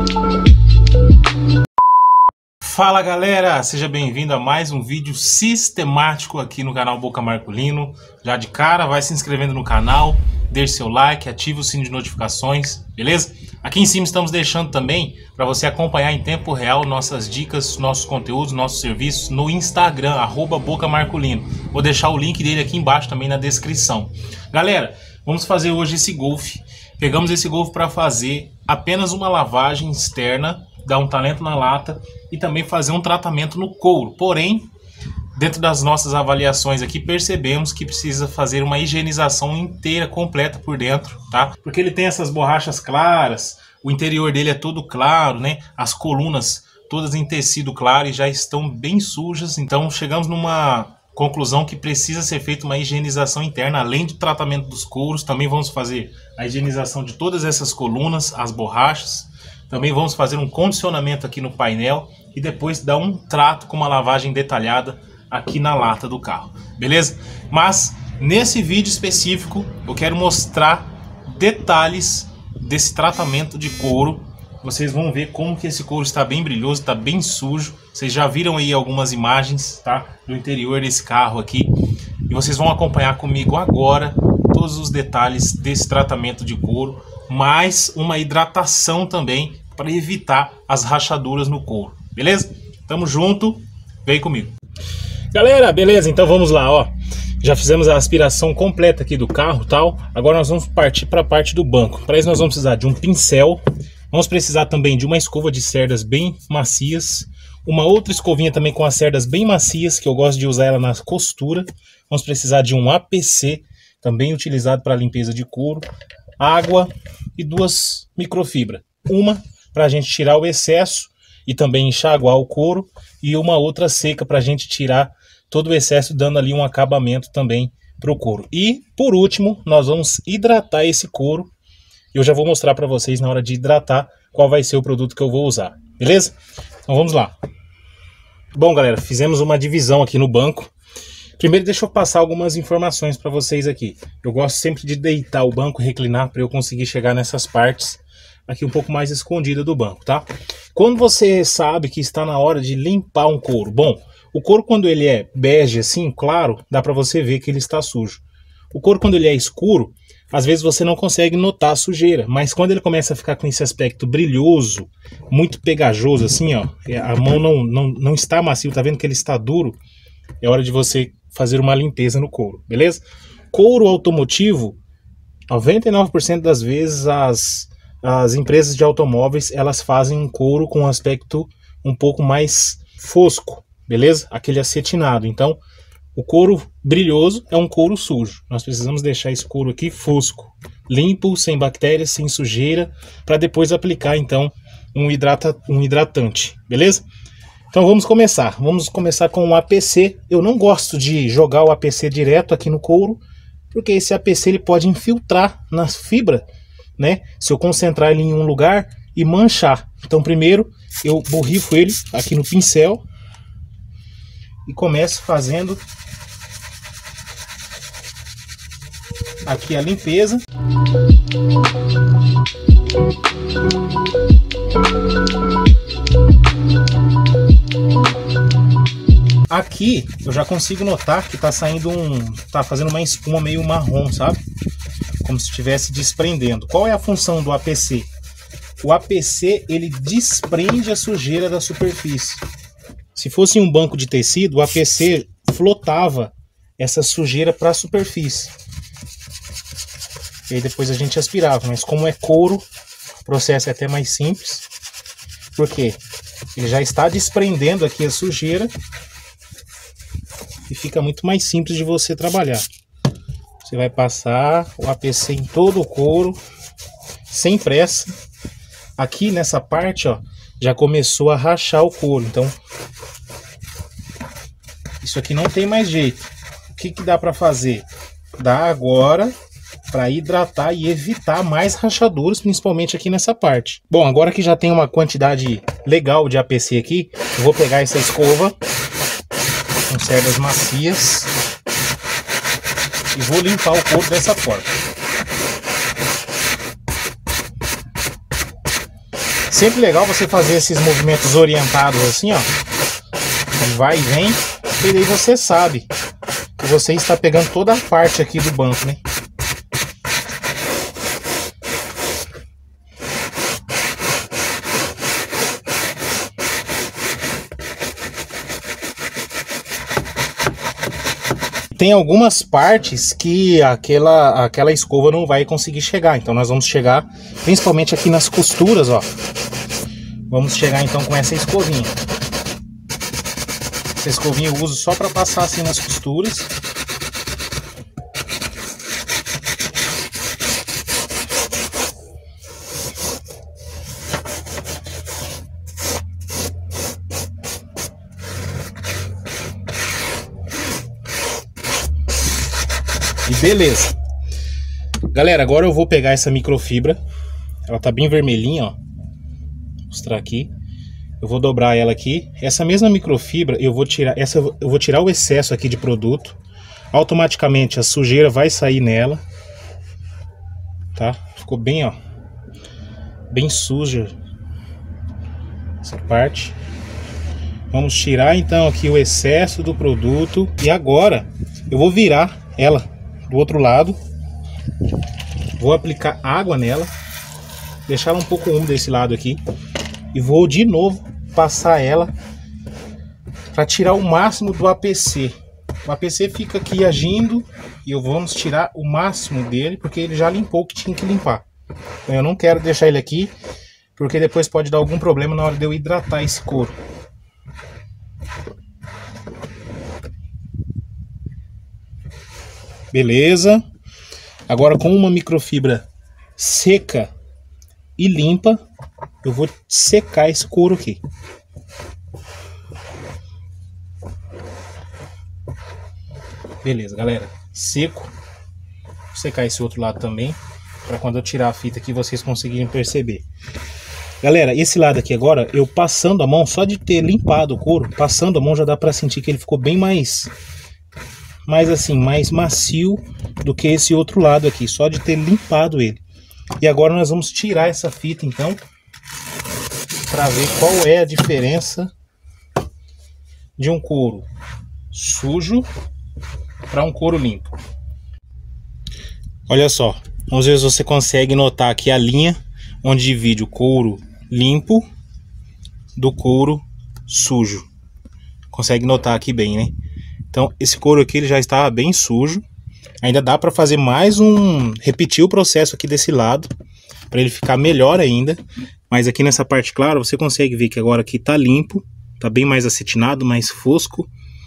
Fala galera, seja bem-vindo a mais um vídeo sistemático aqui no canal Boca Marculino. Já de cara, vai se inscrevendo no canal, deixe seu like, ative o sino de notificações, beleza? Aqui em cima estamos deixando também para você acompanhar em tempo real nossas dicas, nossos conteúdos, nossos serviços no Instagram, @Boca Marculino. Vou deixar o link dele aqui embaixo também na descrição. Galera, vamos fazer hoje esse Golf. Pegamos esse Golf para fazer apenas uma lavagem externa, dar um talento na lata e também fazer um tratamento no couro. Porém, dentro das nossas avaliações aqui, percebemos que precisa fazer uma higienização inteira, completa por dentro, tá? Porque ele tem essas borrachas claras, o interior dele é todo claro, né? As colunas todas em tecido claro e já estão bem sujas. Então chegamos numa conclusão que precisa ser feita uma higienização interna, além do tratamento dos couros. Também vamos fazer a higienização de todas essas colunas, as borrachas. Também vamos fazer um condicionamento aqui no painel e depois dar um trato com uma lavagem detalhada aqui na lata do carro, beleza? Mas nesse vídeo específico eu quero mostrar detalhes desse tratamento de couro. Vocês vão ver como que esse couro está bem brilhoso, está bem sujo. Vocês já viram aí algumas imagens, tá? Do interior desse carro aqui. E vocês vão acompanhar comigo agora todos os detalhes desse tratamento de couro, mais uma hidratação também para evitar as rachaduras no couro, beleza? Tamo junto, vem comigo. Galera, beleza? Então vamos lá, ó. Já fizemos a aspiração completa aqui do carro, tal. Agora nós vamos partir para a parte do banco. Para isso nós vamos precisar de um pincel. Vamos precisar também de uma escova de cerdas bem macias. Uma outra escovinha também com as cerdas bem macias, que eu gosto de usar ela na costura. Vamos precisar de um APC, também utilizado para limpeza de couro. Água e duas microfibras. Uma para a gente tirar o excesso e também enxaguar o couro, e uma outra seca para a gente tirar todo o excesso, dando ali um acabamento também para o couro. E por último, nós vamos hidratar esse couro. Eu já vou mostrar para vocês na hora de hidratar qual vai ser o produto que eu vou usar, beleza? Então vamos lá. Bom galera, fizemos uma divisão aqui no banco. Primeiro deixa eu passar algumas informações para vocês aqui. Eu gosto sempre de deitar o banco e reclinar para eu conseguir chegar nessas partes aqui um pouco mais escondida do banco, tá? Quando você sabe que está na hora de limpar um couro, bom, o couro quando ele é bege assim, claro, dá para você ver que ele está sujo. O couro quando ele é escuro, às vezes você não consegue notar a sujeira, mas quando ele começa a ficar com esse aspecto brilhoso, muito pegajoso assim, ó, a mão não está macio, tá vendo que ele está duro, é hora de você fazer uma limpeza no couro, beleza? Couro automotivo, 99% das vezes as empresas de automóveis, elas fazem um couro com um aspecto um pouco mais fosco, beleza? Aquele acetinado. Então, o couro brilhoso é um couro sujo. Nós precisamos deixar esse couro aqui fosco, limpo, sem bactérias, sem sujeira, para depois aplicar, então, um hidratante, beleza? Então, vamos começar. Vamos começar com o APC. Eu não gosto de jogar o APC direto aqui no couro, porque esse APC ele pode infiltrar na fibra, né? Se eu concentrar ele em um lugar e manchar. Então primeiro eu borrifo ele aqui no pincel e começo fazendo aqui a limpeza. Aqui eu já consigo notar que tá saindo tá fazendo uma espuma meio marrom, sabe? Como se estivesse desprendendo. Qual é a função do APC? O APC ele desprende a sujeira da superfície. Se fosse um banco de tecido, o APC flotava essa sujeira para a superfície. E aí depois a gente aspirava. Mas como é couro, o processo é até mais simples. Porque ele já está desprendendo aqui a sujeira e fica muito mais simples de você trabalhar. Você vai passar o APC em todo o couro, sem pressa. Aqui nessa parte, ó, já começou a rachar o couro. Então, isso aqui não tem mais jeito. O que dá para fazer? Dá agora para hidratar e evitar mais rachaduras, principalmente aqui nessa parte. Bom, agora que já tem uma quantidade legal de APC aqui, eu vou pegar essa escova com cerdas macias e vou limpar o couro dessa forma. Sempre legal você fazer esses movimentos orientados assim, ó. Vai e vem, e daí você sabe que você está pegando toda a parte aqui do banco, né? Tem algumas partes que aquela escova não vai conseguir chegar, então nós vamos chegar principalmente aqui nas costuras, ó. Vamos chegar então com essa escovinha. Essa escovinha eu uso só para passar assim nas costuras. E beleza. Galera, agora eu vou pegar essa microfibra. Ela tá bem vermelhinha, ó. Vou mostrar aqui. Eu vou dobrar ela aqui. Essa mesma microfibra eu vou tirar o excesso aqui de produto. Automaticamente a sujeira vai sair nela. Tá? Ficou bem, ó, bem suja essa parte. Vamos tirar então aqui o excesso do produto. E agora eu vou virar ela do outro lado. Vou aplicar água nela. Deixar ela um pouco úmida desse lado aqui. E vou de novo passar ela para tirar o máximo do APC. O APC fica aqui agindo e vamos tirar o máximo dele, porque ele já limpou o que tinha que limpar. Então eu não quero deixar ele aqui, porque depois pode dar algum problema na hora de eu hidratar esse couro. Beleza. Agora, com uma microfibra seca e limpa, eu vou secar esse couro aqui. Beleza, galera. Seco. Vou secar esse outro lado também, para quando eu tirar a fita aqui vocês conseguirem perceber. Galera, esse lado aqui agora, eu passando a mão, só de ter limpado o couro, passando a mão já dá para sentir que ele ficou bem mais assim, mais macio do que esse outro lado aqui, só de ter limpado ele. E agora nós vamos tirar essa fita então, para ver qual é a diferença de um couro sujo para um couro limpo. Olha só, vamos ver se você consegue notar aqui a linha onde divide o couro limpo do couro sujo. Consegue notar aqui bem, né? Então esse couro aqui ele já estava bem sujo. Ainda dá para fazer repetir o processo aqui desse lado, para ele ficar melhor ainda. Mas aqui nessa parte clara, você consegue ver que agora aqui tá limpo, tá bem mais acetinado, mais fosco.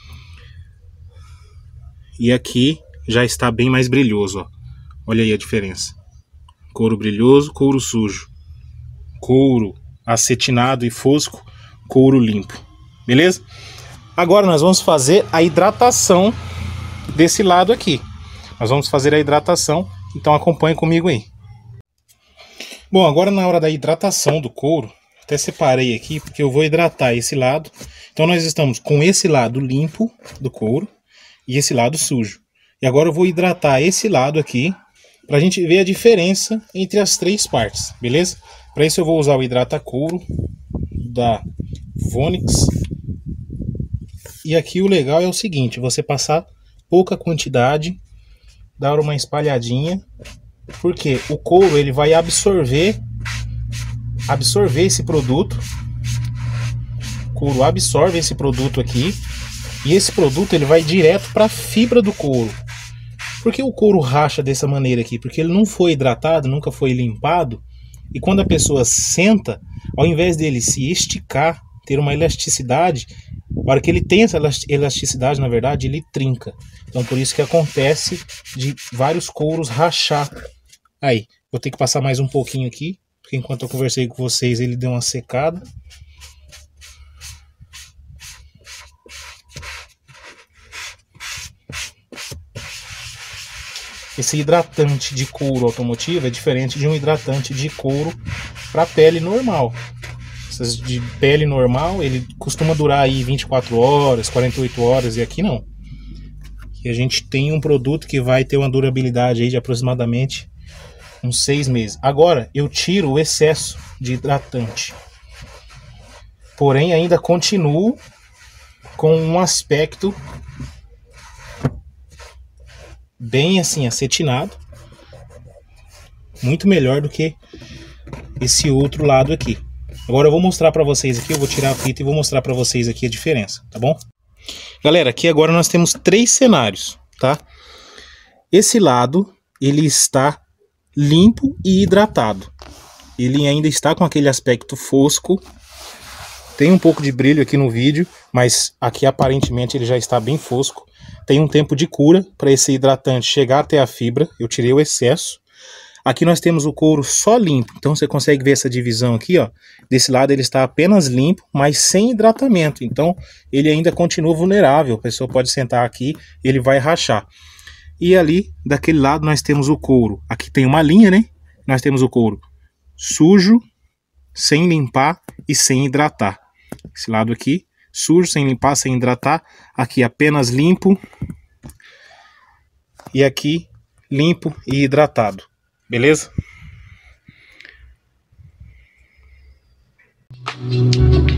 E aqui já está bem mais brilhoso, ó. Olha aí a diferença. Couro brilhoso, couro sujo. Couro acetinado e fosco, couro limpo. Beleza? Agora nós vamos fazer a hidratação desse lado aqui. Nós vamos fazer a hidratação, então acompanhe comigo aí. Bom, agora na hora da hidratação do couro, até separei aqui porque eu vou hidratar esse lado. Então nós estamos com esse lado limpo do couro e esse lado sujo. E agora eu vou hidratar esse lado aqui para a gente ver a diferença entre as três partes, beleza? Para isso eu vou usar o hidrata couro da Vonix. E aqui o legal é o seguinte, você passar pouca quantidade, dar uma espalhadinha, porque o couro ele vai absorver esse produto. O couro absorve esse produto aqui e esse produto ele vai direto para a fibra do couro. Por que o couro racha dessa maneira aqui? Porque ele não foi hidratado, nunca foi limpado, e quando a pessoa senta, ao invés dele se esticar, ter uma elasticidade, na hora que ele tem essa elasticidade, na verdade, ele trinca. Então por isso que acontece de vários couros rachar. Aí, vou ter que passar mais um pouquinho aqui, porque enquanto eu conversei com vocês ele deu uma secada. Esse hidratante de couro automotivo é diferente de um hidratante de couro para pele normal. Essas de pele normal, ele costuma durar aí 24 horas, 48 horas, e aqui não. E a gente tem um produto que vai ter uma durabilidade aí de aproximadamente uns 6 meses. Agora eu tiro o excesso de hidratante, porém ainda continuo com um aspecto bem assim acetinado, muito melhor do que esse outro lado aqui. Agora eu vou mostrar para vocês aqui, eu vou tirar a fita e vou mostrar para vocês aqui a diferença, tá bom? Galera, aqui agora nós temos 3 cenários, tá? Esse lado, ele está limpo e hidratado. Ele ainda está com aquele aspecto fosco. Tem um pouco de brilho aqui no vídeo, mas aqui aparentemente ele já está bem fosco. Tem um tempo de cura para esse hidratante chegar até a fibra. Eu tirei o excesso. Aqui nós temos o couro só limpo. Então você consegue ver essa divisão aqui, ó. Desse lado ele está apenas limpo, mas sem hidratamento. Então ele ainda continua vulnerável. A pessoa pode sentar aqui, ele vai rachar. E ali, daquele lado, nós temos o couro. Aqui tem uma linha, né? Nós temos o couro sujo, sem limpar e sem hidratar. Esse lado aqui, sujo, sem limpar, sem hidratar. Aqui apenas limpo. E aqui, limpo e hidratado. Beleza?